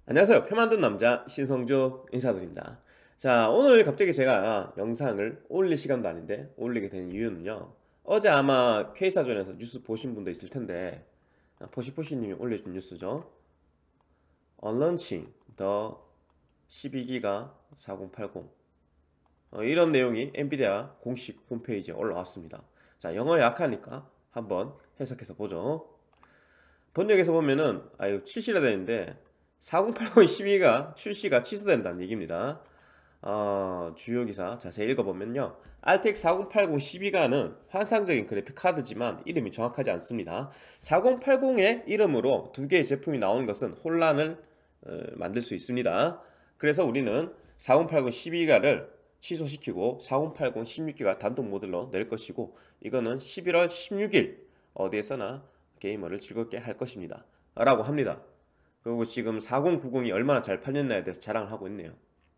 안녕하세요. 표 만든 남자 신성조 인사드립니다. 자, 오늘 갑자기 제가 영상을 올릴 시간도 아닌데 올리게 된 이유는요. 어제 아마 K사전에서 뉴스 보신 분도 있을 텐데 포시포시님이 올려준 뉴스죠. 언런칭 더 12기가 4080 이런 내용이 엔비디아 공식 홈페이지에 올라왔습니다. 자, 영어 약하니까 한번 해석해서 보죠. 번역에서 보면은 아유 출시가 되는데 4080 12가 출시가 취소된다는 얘기입니다. 주요 기사 자세히 읽어보면요. RTX 4080 12가는 환상적인 그래픽 카드지만 이름이 정확하지 않습니다. 4080의 이름으로 두 개의 제품이 나오는 것은 혼란을 만들 수 있습니다. 그래서 우리는 4080 12가를 취소시키고 4080 16기가 단독 모델로 낼 것이고 이거는 11월 16일 어디에서나 게이머를 즐겁게 할 것입니다 라고 합니다. 그리고 지금 4090이 얼마나 잘 팔렸나에 대해서 자랑을 하고 있네요.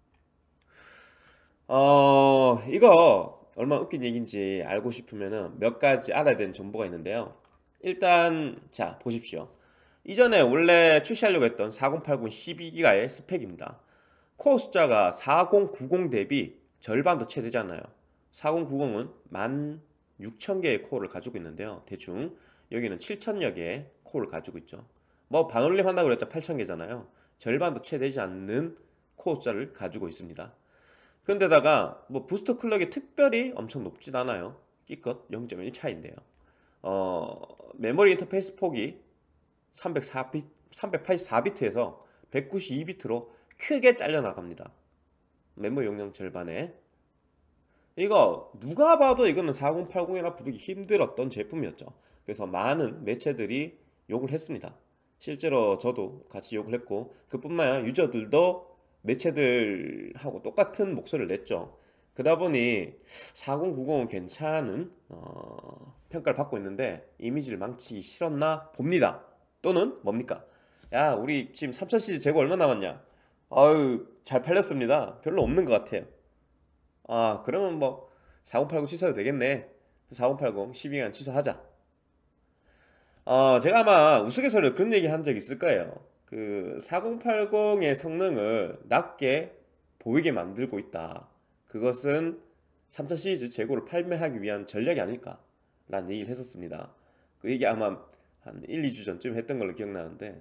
이거 얼마나 웃긴 얘기인지 알고 싶으면은 몇 가지 알아야 되는 정보가 있는데요. 일단 자 보십시오. 이전에 원래 출시하려고 했던 4080 12기가의 스펙입니다. 코어 숫자가 4090 대비 절반 더 채 되잖아요. 4090은 16,000개의 코어를 가지고 있는데요. 대충 여기는 7,000여 개의 코어를 가지고 있죠. 뭐 반올림 한다고 그랬죠. 8,000개잖아요. 절반도 채 되지 않는 코어 숫자를 가지고 있습니다. 그런데다가 뭐 부스터 클럭이 특별히 엄청 높진 않아요. 끼껏 0.1 차이인데요. 메모리 인터페이스 폭이 384비트에서 192비트로 크게 잘려 나갑니다. 메모리 용량 절반에. 이거 누가 봐도 이거는 4080이라 부르기 힘들었던 제품이었죠. 그래서 많은 매체들이 욕을 했습니다. 실제로 저도 같이 욕을 했고 그뿐만 아니라 유저들도 매체들하고 똑같은 목소리를 냈죠. 그러다 보니 4090은 괜찮은 평가를 받고 있는데 이미지를 망치기 싫었나 봅니다. 또는 뭡니까? 야, 우리 지금 3000 시리즈 재고 얼마 남았냐? 아유, 잘 팔렸습니다. 별로 없는 것 같아요. 그러면 뭐 4080 취소해도 되겠네. 4080 12간 취소하자. 제가 아마 우스갯소리로 그런 얘기 한 적 있을 거예요. 그 4080의 성능을 낮게 보이게 만들고 있다. 그것은 3000 시리즈 재고를 판매하기 위한 전략이 아닐까? 라는 얘기를 했었습니다. 그 얘기 아마 한 1, 2주 전쯤 했던 걸로 기억나는데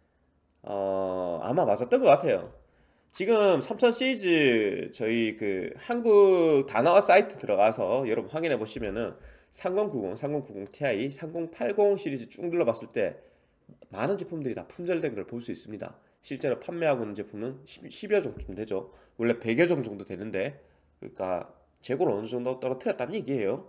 아마 맞았던 것 같아요. 지금 3000 시리즈 저희 그 한국 다나와 사이트 들어가서 여러분 확인해 보시면은 3090, 3090 Ti, 3080 시리즈 쭉 눌러봤을 때 많은 제품들이 다 품절된 걸 볼 수 있습니다. 실제로 판매하고 있는 제품은 10여 종쯤 되죠. 원래 100여 종 정도 되는데 그러니까 재고를 어느 정도 떨어뜨렸다는 얘기예요.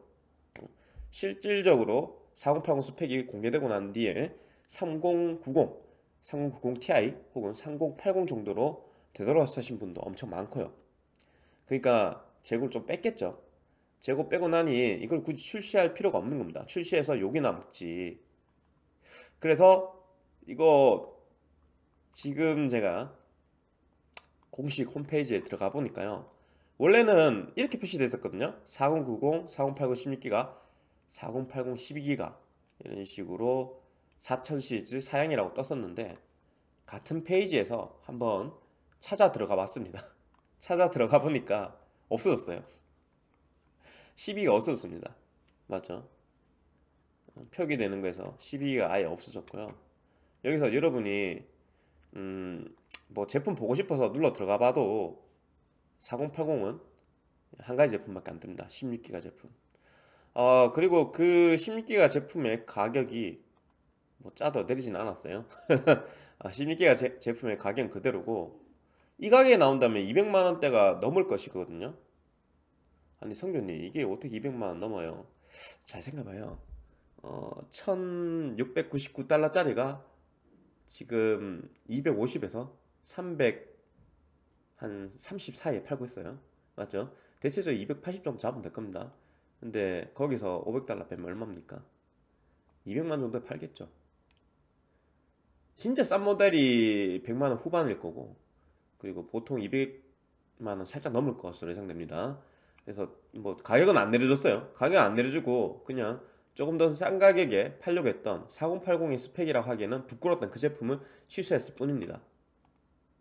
실질적으로 4080 스펙이 공개되고 난 뒤에 3090, 3090 Ti 혹은 3080 정도로 되돌아서신 분도 엄청 많고요. 그러니까 재고를 좀 뺐겠죠. 재고 빼고 나니 이걸 굳이 출시할 필요가 없는 겁니다. 출시해서 욕이나 먹지. 그래서 이거 지금 제가 공식 홈페이지에 들어가 보니까요. 원래는 이렇게 표시되어 있었거든요. 4090, 4080 16기가, 4080 12기가 이런 식으로 4000 시리즈 사양이라고 떴었는데 같은 페이지에서 한번 찾아 들어가 봤습니다. 찾아 들어가 보니까 없어졌어요. 12가 없어졌습니다. 맞죠? 표기되는 거에서 12가 아예 없어졌고요. 여기서 여러분이 뭐 제품 보고 싶어서 눌러 들어가 봐도 4080은 한 가지 제품밖에 안 됩니다. 16기가 제품. 그리고 그 16기가 제품의 가격이 뭐 짜도 내리진 않았어요. 16기가 제품의 가격은 그대로고 이 가격에 나온다면 200만 원대가 넘을 것이거든요. 아니 성준님 이게 어떻게 200만 원 넘어요? 잘 생각해봐요. 1699달러짜리가 지금 250에서 300 한 30 사이에 팔고 있어요. 맞죠? 대체적으로 280 정도 잡으면 될 겁니다. 근데 거기서 500달러 빼면 얼마입니까? 200만 정도에 팔겠죠. 진짜 싼 모델이 100만 원 후반일 거고 그리고 보통 200만 원 살짝 넘을 것으로 예상됩니다. 그래서 뭐 가격은 안 내려줬어요. 가격 안 내려주고 그냥 조금 더 싼 가격에 팔려고 했던 4080의 스펙이라고 하기에는 부끄러웠던 그 제품은 취소했을 뿐입니다.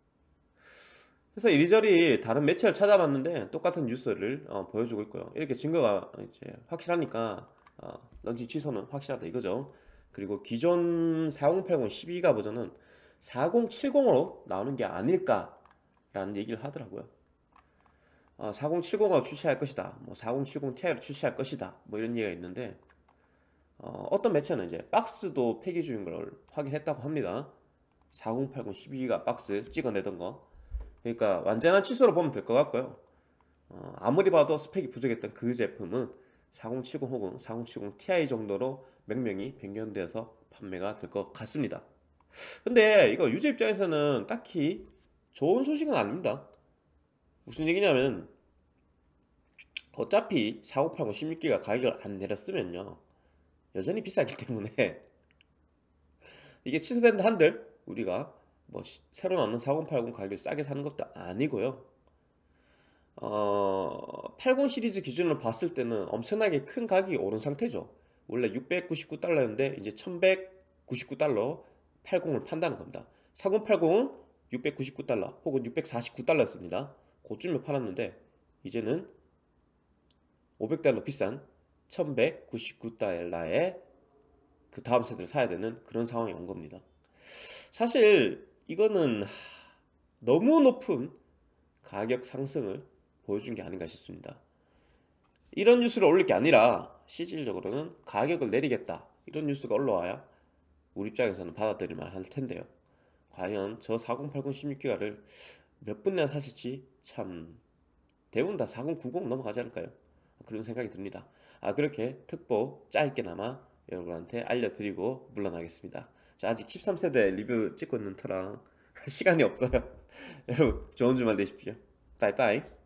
그래서 이리저리 다른 매체를 찾아봤는데 똑같은 뉴스를 보여주고 있고요. 이렇게 증거가 이제 확실하니까 런칭 취소는 확실하다 이거죠. 그리고 기존 4080 12기가 버전은 4070으로 나오는 게 아닐까라는 얘기를 하더라고요. 4070을 출시할 것이다, 뭐 4070 Ti를 출시할 것이다, 뭐 이런 얘기가 있는데 어떤 매체는 이제 박스도 폐기 중인 걸 확인했다고 합니다. 4080 12기가 박스 찍어내던 거. 그러니까 완전한 취소로 보면 될 것 같고요. 아무리 봐도 스펙이 부족했던 그 제품은 4070 혹은 4070 Ti 정도로 명명이 변경되어서 판매가 될 것 같습니다. 근데 이거 유저 입장에서는 딱히 좋은 소식은 아닙니다. 무슨 얘기냐면 어차피 4080 16기가 가격을 안 내렸으면요 여전히 비싸기 때문에 이게 취소된다 한들 우리가 뭐 새로 나오는 4080 가격을 싸게 사는 것도 아니고요. 80 시리즈 기준으로 봤을 때는 엄청나게 큰 가격이 오른 상태죠. 원래 699달러였는데 이제 1199달러 80을 판다는 겁니다. 4080은 699달러 혹은 649달러였습니다. 그쯤에 팔았는데 이제는 500달러 비싼 1199달러에 그 다음 세대를 사야 되는 그런 상황이 온 겁니다. 사실 이거는 너무 높은 가격 상승을 보여준 게 아닌가 싶습니다. 이런 뉴스를 올릴 게 아니라 실질적으로는 가격을 내리겠다 이런 뉴스가 올라와야 우리 입장에서는 받아들일 만할 텐데요. 과연 저 4080 16기가를 몇 분이나 사실지 참 대부분 다 4090 넘어가지 않을까요? 그런 생각이 듭니다. 그렇게 특보 짧게나마 여러분한테 알려드리고 물러나겠습니다. 자, 아직 13세대 리뷰 찍고 있는 터라 시간이 없어요. 여러분 좋은 주말 되십시오. 빠이빠이.